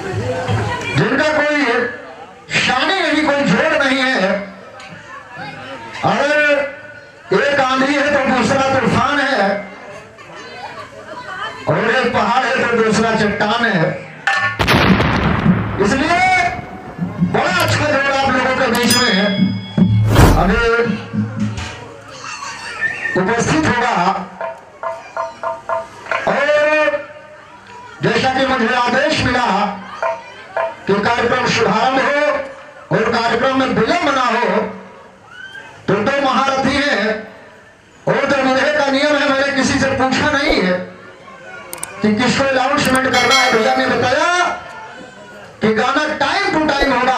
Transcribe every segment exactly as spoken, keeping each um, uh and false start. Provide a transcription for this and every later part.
जिनका कोई शानी नहीं, कोई जोड़ नहीं है। अगर एक आंधी है तो दूसरा तूफान है, और एक पहाड़ है तो दूसरा चट्टान है। इसलिए बड़ा अच्छा जोड़ आप लोगों के बीच में अभी उपस्थित होगा। और जैसा कि मुझे आदेश मिला कि कार्यक्रम शुभारंभ हो और कार्यक्रम में विलंब ना हो, तो दो महारथी हैं और जो मुझे का नियम है, मैंने किसी से पूछा नहीं है कि किसको अनाउंसमेंट करना है। भैया ने बताया कि गाना टाइम टू टाइम होगा,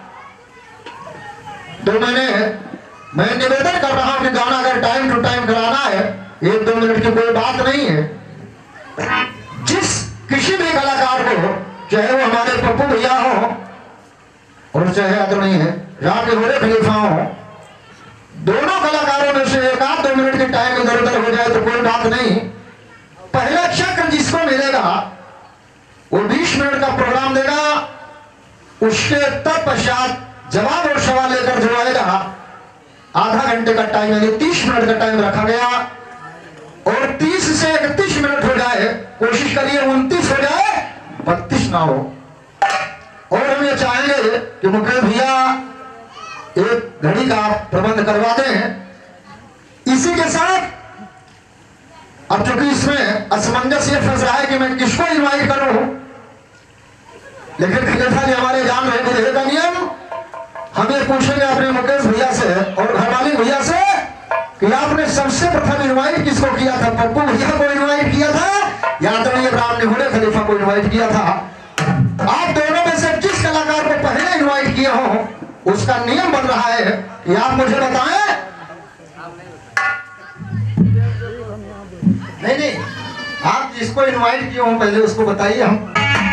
तो मैंने मैं निवेदन कर रहा हूं कि गाना अगर टाइम टू टाइम कराना है, एक दो मिनट की कोई बात नहीं है। जिस किसी भी कलाकार को, चाहे वो हमारे पप्पू भैया हो और चाहे आदरणीय राम घोड़े खलीफा हो, दोनों कलाकारों में से एक आध दो मिनट के टाइम इधर उधर हो जाए तो कोई बात नहीं। पहला चक्र जिसको मिलेगा वो बीस मिनट का प्रोग्राम देगा, उसके तत्पश्चात जवाब और सवाल लेकर जो आएगा, आधा घंटे का टाइम यानी तीस मिनट का टाइम रखा गया। और तीस से इकतीस मिनट हो जाए, कोशिश करिए उनतीस हो जाए, बत्तीस ना हो। और हम ये चाहेंगे कि मुकेश भैया एक घड़ी का प्रबंध करवा दें। इसी के साथ अब चूंकि इसमें असमंजस ये फंस रहा है कि मैं किसको इनवाइट करूं, लेकिन खलीफा जी हमारे जान रहे मुझे का नियम, हम ये पूछेंगे अपने मुकेश भैया से और घरवाली भैया से कि आपने सबसे प्रथम इनवाइट किसको किया था? पप्पू भैया को इनवाइट किया था या आदरणीय राम निगुड़े खलीफा को इनवाइट किया था? आप दोनों में से जिस कलाकार को पहले इनवाइट किया हो, उसका नियम बन रहा है कि आप मुझे बताएं। नहीं नहीं, आप जिसको इनवाइट किए हो पहले उसको बताइए। हम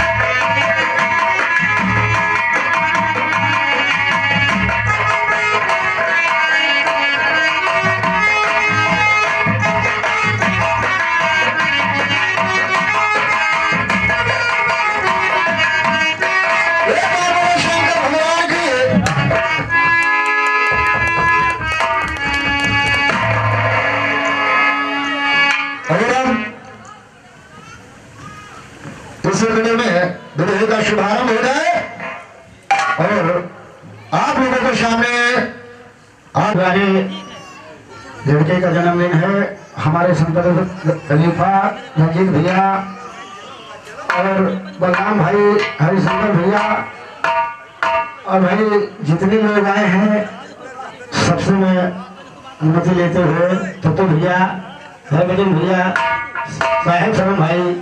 में का शुभारंभ हो जाए और आप लोगों के सामने आज वाले लड़के का जन्मदिन है। हमारे संत खलीफा रंजीत भैया और बलराम भाई, हरिशंकर भैया और भाई जितने लोग आए हैं, सबसे मैं अनुमति लेते हुए पप्पू भैया, हरभजन भैया, साहेब शरण भाई,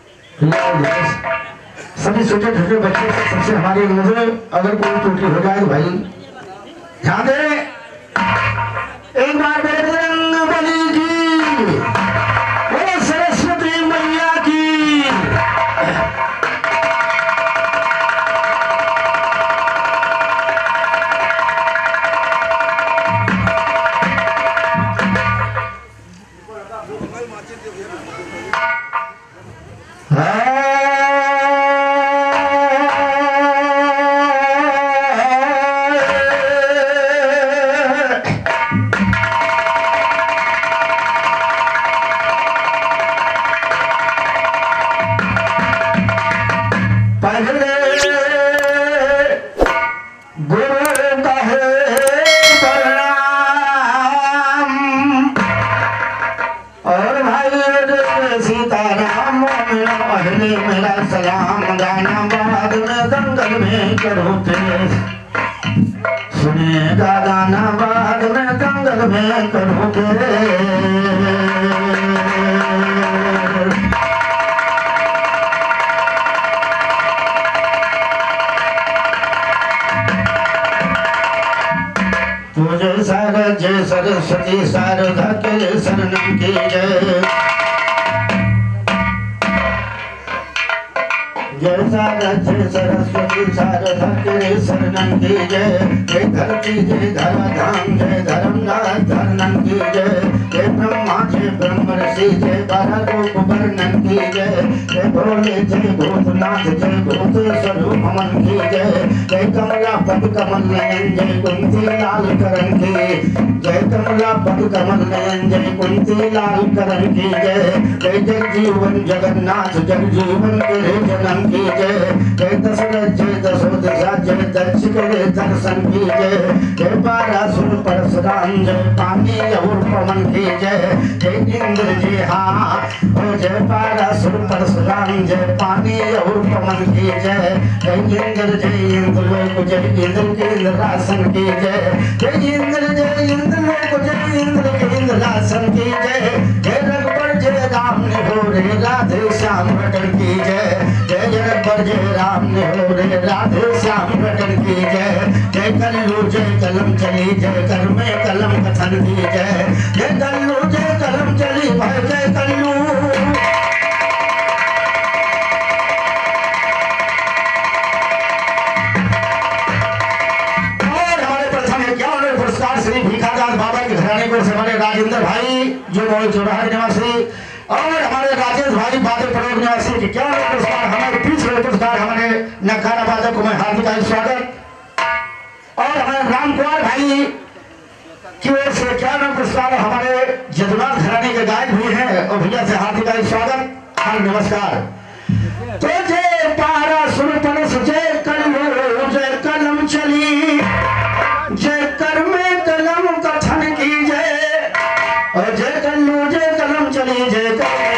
सभी छोटे छोटे बच्चे, सबसे हमारी नजर अगर कोई त्रुटि हो जाए भाई ध्यान दे। एक बार बजरंगबली की, बोलो सरस्वती मैया की। सुनेगा गाना बाद में दंगल में करोगे। तुझे सारा जय सरस्वती शारदा के शरण की जय। जय सारथ सरस्वती शारदा के शरणं की जय। जय धरती जय धराधाम जय धर्मनाथ धरणं की जय। जय ब्रह्मा जय ब्रह्म ऋषि जय बारह रूप वर्णन की जय। जय भोले जय भूतनाथ जय भूत स्वरूप मन की जय। जय कमला पद कमल नयन जय कुंती लाल करण की जय। कमला पद कमल नयन जय कुंती लाल करण की जय। जय जय जीवन जगन्नाथ जग जीवन के जन्म की जय। जय दशरथ जय दशोदशा जय दक्ष के दर्शन की जय। जय बारासुर परशुराम जय पानी और पवन की जय। जय इंद्र जी हाँ ओ जय बारासुर परशुराम जय पानी और पवन की जय। जय इंद्र जय इंद्र लोक जय इंद्र के इंद्रासन की जय। जय इंद्र जय इंद्र लोक जय इंद्र के इंद्रासन की जय। जय रघुवर जय राम ने हो रे राधे श्याम रटन की जय। जय रघुवर जय राम ने हो रे राधे श्याम रटन की जय। जय कल्लू जय कलम चली जय कर में कलम कथन की जय। जय कल्लू जय कलम चली भाई जय कल्लू। और हमारे प्रथम इक्यावन पुरस्कार श्री भिखादास बाबा के घराने को से हमारे राजेंद्र भाई जो मोल चौराहा निवासी और हमारे राजेश भाई बादल पड़ोग निवासी की क्या पुरस्कार हमारे तीसरे पुरस्कार हमारे नखारा बादल को मैं हार्दिक स्वागत। और हमारे राम कुमार भाई की ओर से क्या पुरस्कार हमारे जदुनाथ घराने के गायक भी हैं और भैया से हार्दिक स्वागत और नमस्कार। तो जय पारा सुर परस जय कल्लू जय कलम चली जय कर में कलम कथन की जय। और जय कल्लू जय कलम चली जय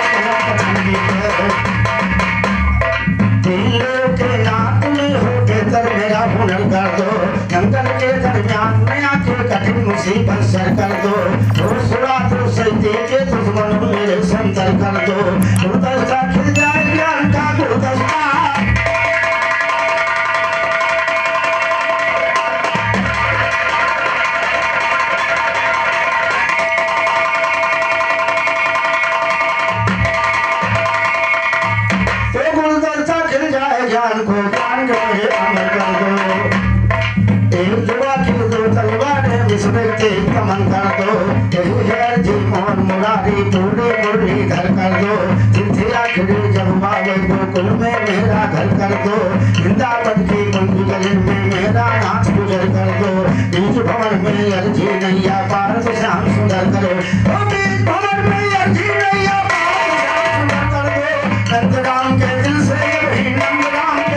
के नाथ में हो के तर मेरा हुनर कर दो। जंगल के दरमियान में आके कठिन मुसीबत सर कर दो। तो सुरा तो सही के दुश्मन मेरे संतर कर दो। गुरुदस्ता खिल जाए ज्ञान का गुरुदस्ता। ज्ञान को ज्ञान जो मुझे अमर कर दो। एक जुआ की दो तलवार है जिसमें तेज कमन कर दो। यही है जी मोहन मुरारी पूरी मुरली घर कर दो। सिद्धिया खिड़ी जब बाबे गोकुल में मेरा घर कर दो। वृंदावन की कुंज गली में मेरा नाच गुजर कर दो। बीज भवन में अर्जी नैया पार श्याम सुंदर करो। बीज भवन में अर्जी नैया पार श्याम सुंदर कर दो। नंदराम के दिल से यही नंदराम के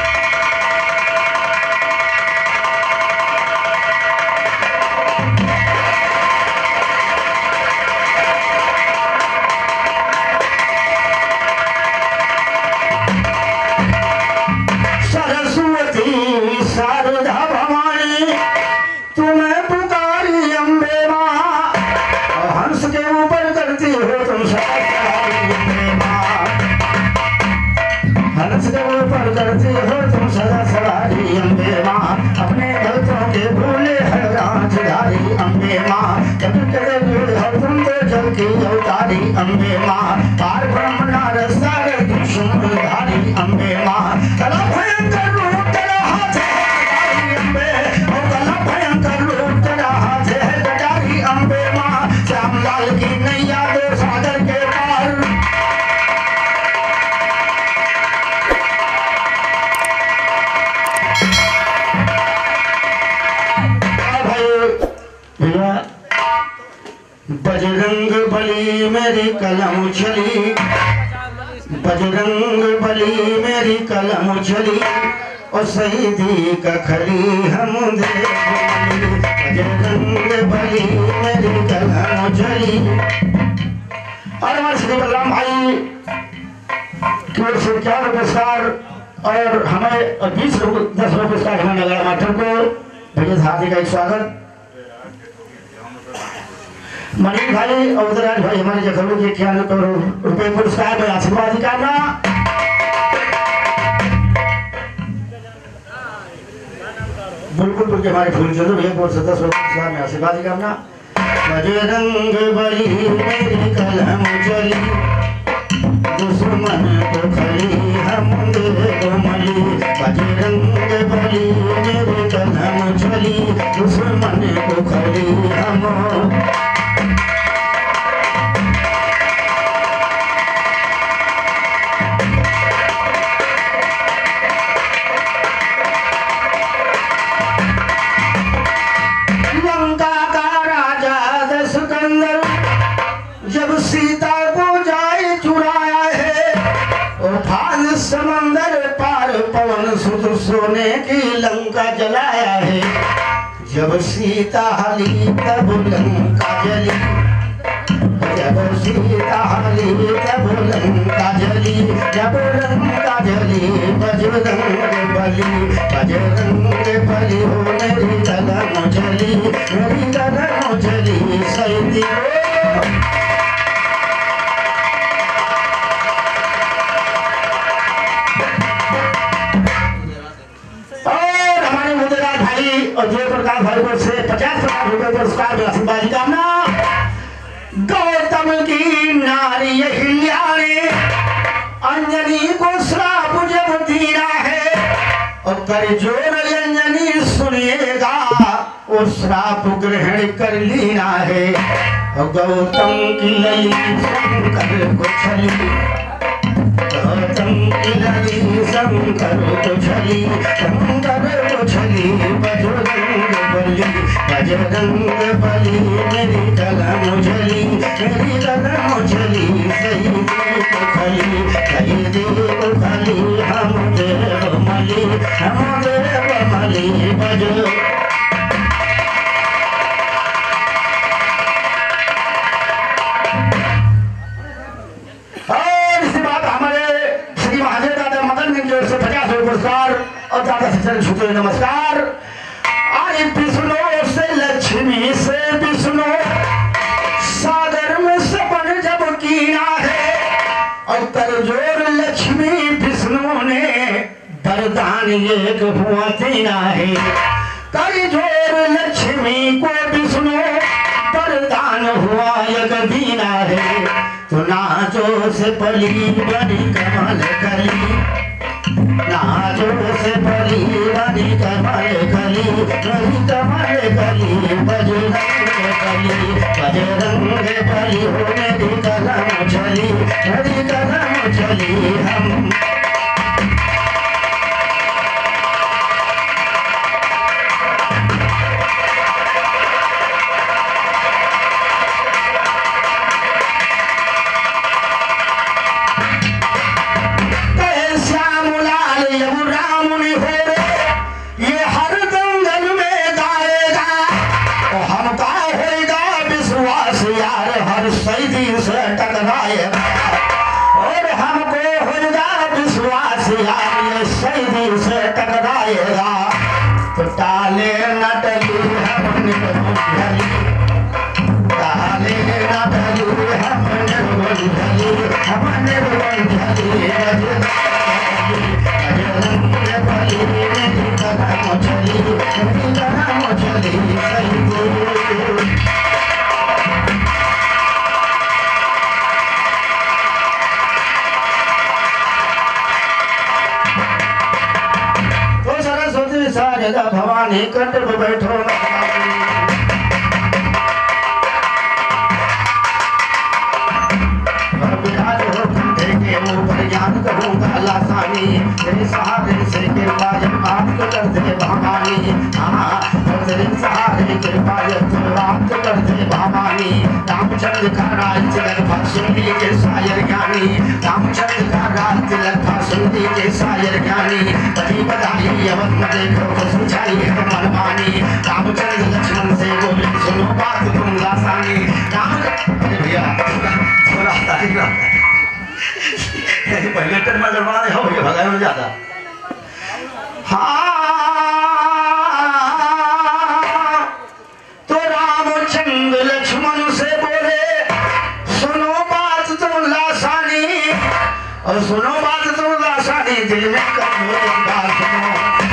सरस्वती शारदा भवानी तुम्हें पुकारी अम्बे माँ। हंस के ऊपर करती हो तुम हंस के ऊपर करती हो तुम सदा सवारी अम्बे माँ। अपने भक्तों के भूले है राजधारी अम्बे माँ। कभी कभी हो तुम तो जल की अवतारी अम्बे माँ। पार ब्रह्म नारद सागर धारी अम्बे माँ। कला भयंकर रूप तेरा हाथ है अम्बे। और कला भयंकर रूप तेरा हाथ है कटारी अम्बे माँ। श्याम लाल की नैया दो सागर के पार। बजरंग बली मेरी कलम चली बजरंग बली मेरी कलम चली और शहीदी का खली हम बजरंग बली मेरी कलम चली। और हमारे श्री बलराम भाई की ओर से क्या पुरस्कार और हमें बीस दस रुपये पुरस्कार हमें नगर मास्टर को भैया हार्दिक का स्वागत। मणि भाई और उदयराज भाई हमारे जखलू के इक्यावन करोड़ रुपए पुरस्कार में आशीर्वाद करना। बुलबुल के हमारे फूल चलो भैया बोल सकता पुरस्कार में आशीर्वाद करना। बजरंग बली मेरी कलम चली दुश्मन को खड़ी हम उफान समंदर पार पवन सुत सोने की लंका जलाया है। जब सीता हली तब लंका जली, जब सीता हली तब लंका जली, जब लंका जली बजरंग बली, बजरंग बली हो मेरी कलम जली, मेरी कलम जली सैदी। और जय प्रकाश भाई को से पचास हजार रुपए पुरस्कार में आशीर्वाद कामना। गौतम की नारी अहिल्या ने अंजनी को श्राप जब दिया है, और कर जोर अंजनी सुनिएगा वो श्राप ग्रहण कर लेना है। और गौतम की लली शंकर को छली, गौतम की लली शंकर को छली, शंकर को छली बजरंग बली, बजरंग बली मेरी कलम जली, मेरी कलम जली सही को खली, सही को खली हम देव मली, हम देव मली बज। और दादा से छूटे नमस्कार। आए विष्णु से लक्ष्मी से विष्णु सागर में सपन जब कीना है, और तरजोर लक्ष्मी विष्णु ने वरदान एक हुआ देना है। तरजोर लक्ष्मी को विष्णु वरदान हुआ एक दीना है। तो नाचो से पली बनी कमल कली, नाचो से पली बनी कमल कली, बनी कमल कली बजरंग बली, बजरंग बली हो मेरी कलम चली, मेरी कलम चली हम। और हमको होगा विश्वास यार सही से टकराएगा, तो टाले न टली हमने बुझली, टाले न टली हमने बुझली, हमने बुझली बजरंग बली मेरी कलम चली, मेरी कलम चली सही। भवानी कंठ पे बैठो विराज हो कंधे के ऊपर ज्ञान करूंगा लासानी, तेरे सहारे से कृपा जब बात कर दे भवानी, हाँ तेरे सहारे कृपा जब बात कर दे भवानी। रामचंद्र का राज तिलक भाषुंदी के शायर ज्ञानी, रामचंद्र का राज तिलक भाषुंदी के शायर ज्ञानी। बड़ी बधाई अवध में देखो तो सुझाई है मनमानी, रामचंद्र लक्ष्मण से बोले सुनो बात तुम लासानी। राम भैया थोड़ा तारीफ पहले टर्म में करवा रहे हो ये भगाए में ज्यादा। हाँ तो रामचंद्र लक्ष्मण से बोले सुनो बात तुम लासानी, और सुनो बात तुम लासानी दिल में करो बात सुनो,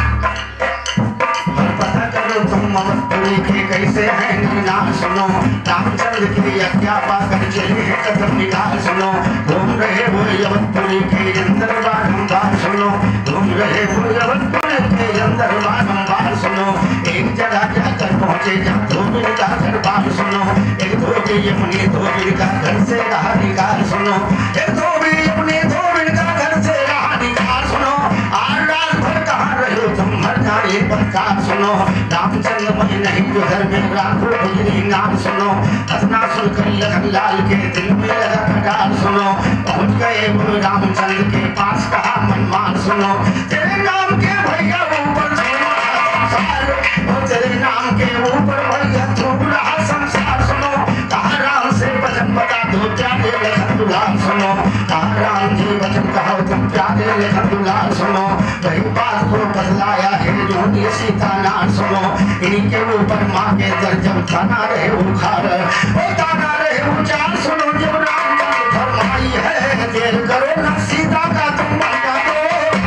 और पता करो तुम अवधपुरी के कैसे हैं निगाह सुनो। रामचंद्र की आज्ञा पाकर चले हैं कदम निगाह सुनो, घूम रहे वो अवधपुरी के अंदर बारंबार सुनो, घूम रहे वो अवधपुरी के अंदर बारंबार सुनो। एक जगह जाकर पहुंचे जहाँ धोबी का घर बार सुनो, एक धोबी अपनी धोबी का घर से रहा निकाल सुनो, एक धोबी अपनी धोबी का घर से रहा निकाल सुनो। आज रात भर कहाँ रहे तुम मर जाए पत्कार सुनो, सुनो, रामचंद्र मैं नहीं जो घर में राखो गुजरी नाम सुनो, हसना सुनकर लखन लाल के दिल में लगा कटार सुनो, पहुंच गए वो रामचंद्र के पास कहा मनमान सुनो, तेरे नाम के भैया ऊपर संसार, और तेरे नाम के ऊपर भैया थूक रहा संसार सुनो, कहा राम से वचन बता दो प्यारे लखन दुलार सुनो, कहा राम जी वचन कहो तुम प्यारे लखन दुलार सुनो, वही बात को बदलाया है जो ये सीता नार सुनो, इन्हीं के ऊपर माँ के दर जब ताना रहे उखाड़, वो ताना रहे उचार सुनो, जब राम जब फरमाई है देर करो न सीता का तुम बना दो।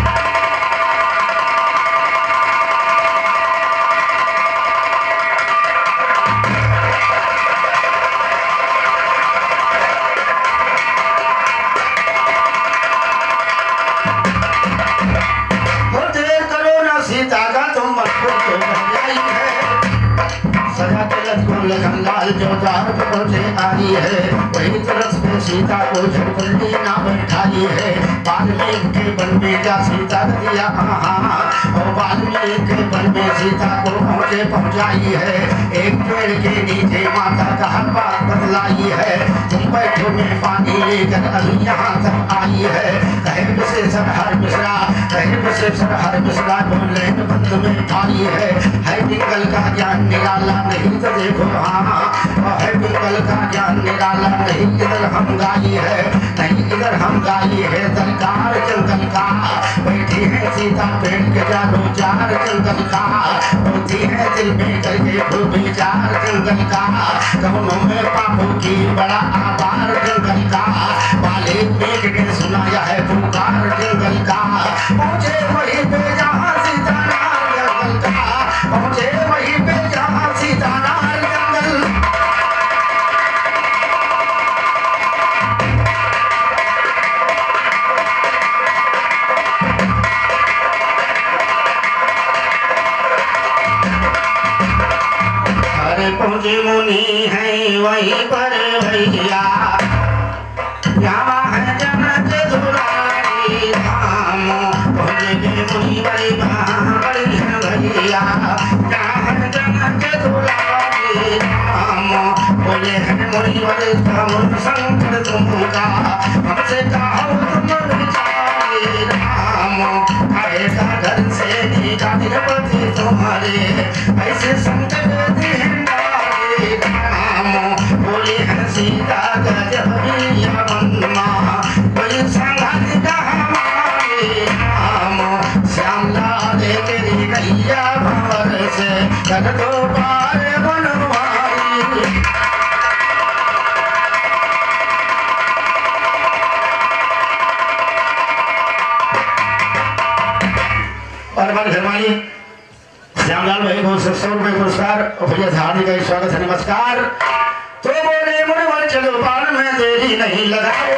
लखन लाल जो द्वार पर पहुंचे आई है, वही तरस में सीता को झुकली ना बैठाई है, वाल्मीकि के वन में जा सीता दिया और वाल्मीकि के वन में सीता को पहुंचे पहुंचाई है, एक पेड़ के नीचे माता का हर बात बदलाई है, तुम बैठो में पानी लेकर अभी यहाँ तक आई है, कहे विशेषण हर मिश्रा कहे विशेषण हर मिश्रा बोले बंद में भाई है, है निकल का ज्ञान निराला नहीं तो देखो हाँ, है निकल का ज्ञान निराला नहीं इधर हम गाई है, नहीं इधर हम गाई है, दरकार जंगल का बैठी है सीता पेड़ के चारों चार जंगल का, होती है दिल में करके खूब विचार जंगल का, कौनों में पापों की बड़ा आभार जंगल का, वाले मेघ ने सुनाया है पुकार जंगल का, पहुंचे वहीं पे जहाँ सीता नार जंगल का, पहुंचे वहीं पे जहाँ सीता नार जंगल। अरे पहुंचे मुनि है वहीं पर भैया, यहाँ है जनक दुलारी धाम, पहुंचे मुनि बड़ी बड़ी भैया, यहाँ है जनक दुलारी धाम, बोले है मुनि बड़े धाम शंकर तुमका, हमसे कहो तुम विचारी राम, आएगा घर से निकाल पति तुम्हारे, ऐसे संकट दिहंगारे राम, बोले है सीता गजब मनमा, कोई संगत का हमारे राम, श्यामलाल तेरी नैया भंवर से कर दो पार बनवारी। और हमारे घरवाली श्यामलाल भाई को सौ रुपये पुरस्कार और भैया हार्दिक का स्वागत है नमस्कार। तो बोले मुनवर चलो पार में देरी नहीं लगाओ,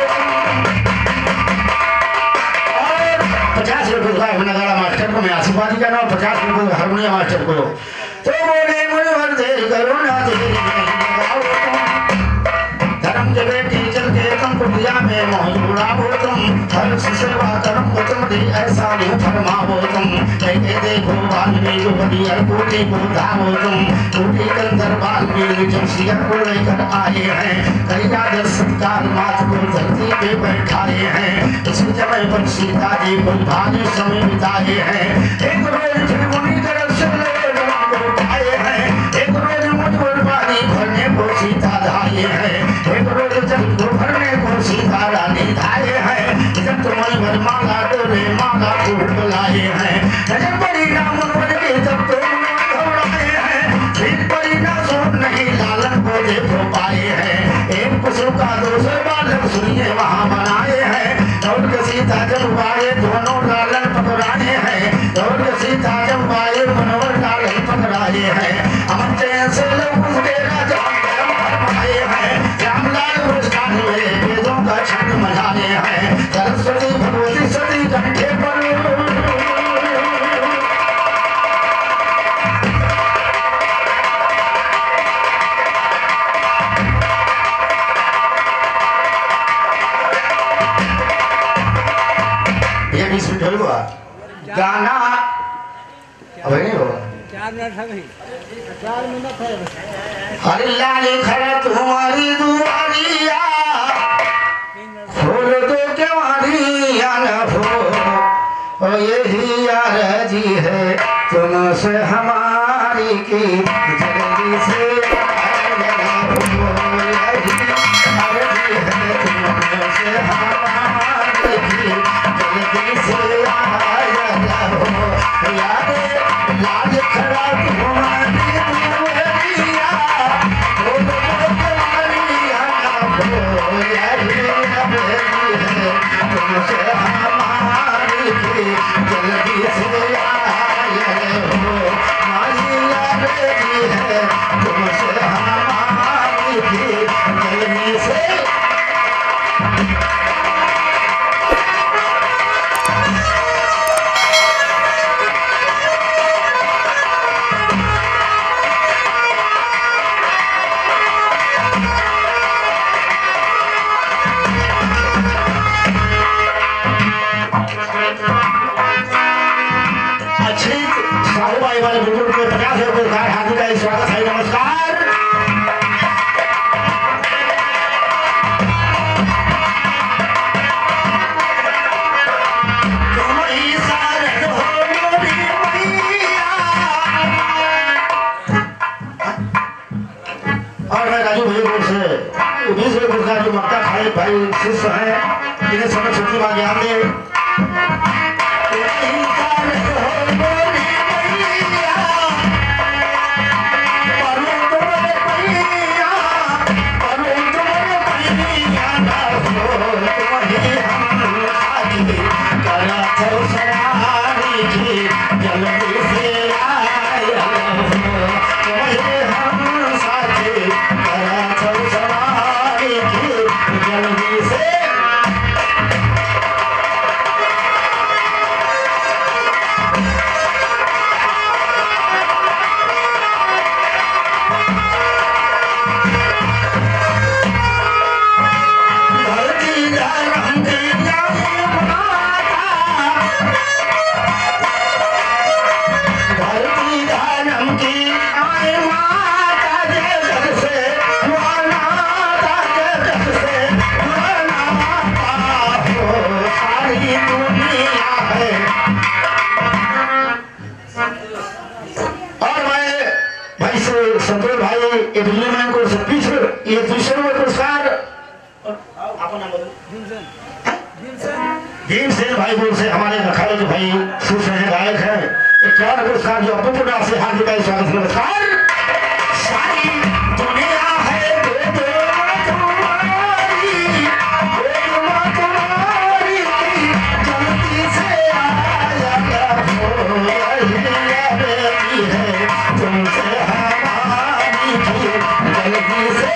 और पचास रुपये नगाड़ा मास्टर को मैं आशीर्वाद करना और पचास रुपये हारमोनियम मास्टर को। तो बोले मुनवर देर करो ना देरी नहीं लगाओ, धर्म के बेटी चल के तुम कुटिया में मोह उड़ाओ तुम, हर सेवा कर्म को तुम दे ऐसा नहीं फरमाओ तुम, कहते देखो वाल्मीकि बड़ी कोटि को धावो तुम, कोटि कंदर वाल्मीकि जब सिया को लेकर आए हैं, कई आदर सत्कार मात को धरती पे बैठाए हैं, इसी समय पर सीता जी को भाग्य समय बिताए हैं, एक रोज मुनि तरफ से को उठाए हैं, एक रोज मुझ पानी भरने को सीता धाये हैं, एक रोज जल को भरने को सीता रानी धाये हैं, जब तुम्हारी भर माला डोले माला फूल बुलाए हैं, जब बड़ी नाम के तब तो घबराए हैं, फिर बड़ी ना सोच नहीं लालन को देखो पाए हैं, एक कुसुम का दूसरे बालक सुनिए वहाँ बनाए हैं, दौड़ के सीता जब आए दोनों लालन पकड़ाए हैं, दौड़ के सीता जब आए मनोहर लालन पकड़ाए हैं, अमन चैन से लोग उसके राजा फरमाए हैं, श्यामलाल पुरस्कार हुए वेदों का छंद मनाए हैं, सरस्वती भगवती सती कंठे पर ये बीस मिनट हुआ गाना अब नहीं होगा। चार मिनट है भाई, चार मिनट है। हर लाल खड़ा तुम्हारी दुआरिया, खोल दो केवाड़िया न हो, और यही अर्जी है तुमसे हमारी की जल्दी से आया हो, यही अर्जी है तुमसे हमारी की जल्दी से आया हो। याद लाल खड़ा तुम्हारी दुआरिया, खोल दो केवाड़िया न हो, यही अर्जी है तुमसे हमारी की जल्दी से आया हो। माई अर्जी है तुमसे हमारी की जल्दी से। अच्छी साहू भाई वाले बुजुर्ग के पचास रुपये हाथी का स्वागत है। नमस्कार। तुम ही सारद हो मोरी मैया। और मैं राजू भैया से बीस रुपये पुरस्कार जो मक्का खाए भाई शिष्य है, इन्हें समय छुट्टी मांग ज्ञान दे। संतोष भाई ये दिल्ली में को छब्बीस ये दूसरे में पुरस्कार भीमसेन भाई बोल से हमारे अखाड़े जो भाई सुश हैं गायक हैं, एक चार पुरस्कार जो अपूर्ण से हार्दिक स्वागत। नमस्कार। सारी दुनिया है जल्दी से आया हो, तुमसे हमारी जल्दी से।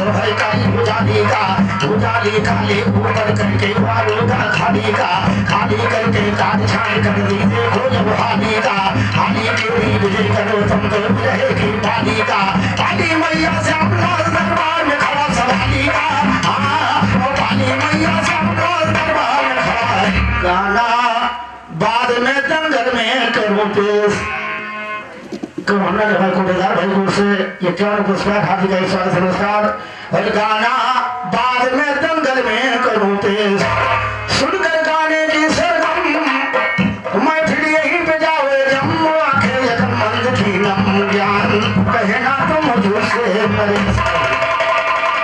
भाई काली उजाली का उजाली खाली ऊपर करके वालों का खाली का खाली करके काट छान कर दी देखो जब हाली का हाली के भी विजय करो तुम तो रहेगी पाली का पाली मैया से अपना दरबार में खड़ा सवाली का हाँ पाली मैया से अपना दरबार में खड़ा गाना बाद में दंगल में करो पेश हमने भाई कोटेदार भाई गुरु से ये क्या पुरस्कार हाथी का स्वागत नमस्कार और गाना बाद में दंगल में करूं पेश सुनकर गाने की सरगम मैं फिर यहीं पे जावे जम आंखें यकम मंद थी नम ज्ञान कहना